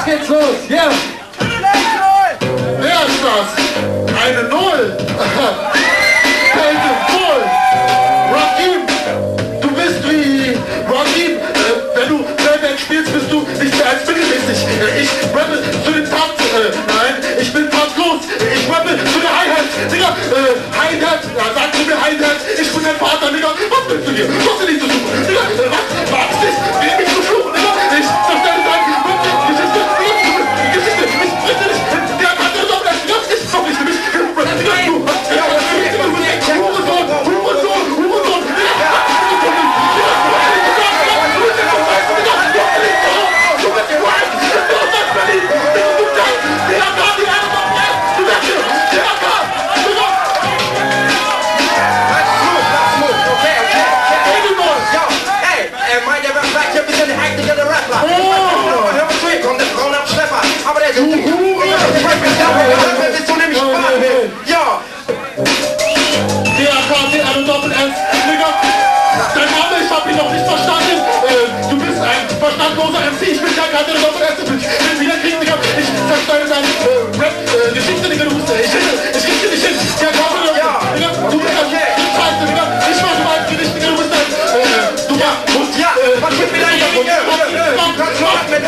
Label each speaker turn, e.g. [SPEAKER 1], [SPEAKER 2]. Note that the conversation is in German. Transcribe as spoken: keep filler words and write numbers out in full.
[SPEAKER 1] geht's los, ja!
[SPEAKER 2] Wer ist das? Eine Null! Kälte voll! Rakim! Du bist wie... Rakim! Äh, wenn du Playback spielst, bist du nicht mehr als mittelmäßig. Äh, ich rappe zu den Takt... Äh, nein, ich bin taktlos. Ich rappe zu der Hi-Hat. Digga, äh, Hi-Hat. Ja, sag zu mir Hi-Hat. Ich bin dein Vater, Digga. Was willst du dir? Was will ich zu suchen? Digga, äh, was? Wagst dich? Geh mich zu fluchen, Digga. Ich zerstelle dein... Geschichte. Geschichte. Ich bringe dich. Der hat das doch nicht. Das ist doch nicht für mich. Digga, du hast... Ja, was ist das? Hurensohn. Hurensohn. Hurensohn. Verstandloser M C, ich bin ja gerade der Doppel-Erste, ich will wieder kriegen, Digga, ich zerstelle deine äh, Rap-Geschichte, Digga, du musst, ich hitte, ich krieg dir nicht hin, ja, komm, Digga, Digga, du bist ein Scheiße, Digga, ich mach mal ein Gedicht, Digga, du bist ein, äh, du machst, ja, was gibt mir dein Gedicht,